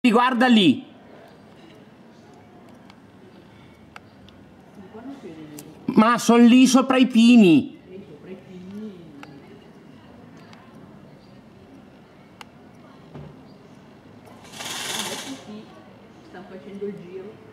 Guarda lì. Ma sono lì sopra i pini. Adesso sì, stanno facendo il giro.